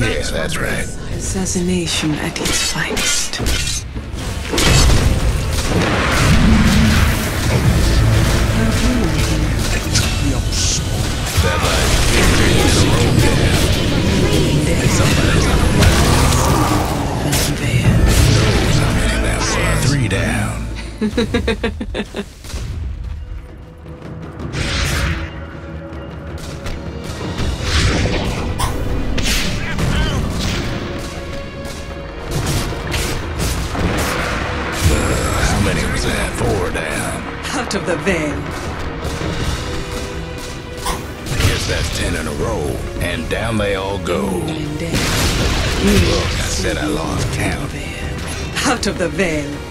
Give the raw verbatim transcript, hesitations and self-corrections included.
Yeah, that's right. Assassination at its finest. That like three in a row there. And somebody's on the knows how many that was. Three down. How many was that? Four down. Out of the veil. I guess that's ten in a row. And down they all go. And death. Look, I said I lost count. Out of the veil.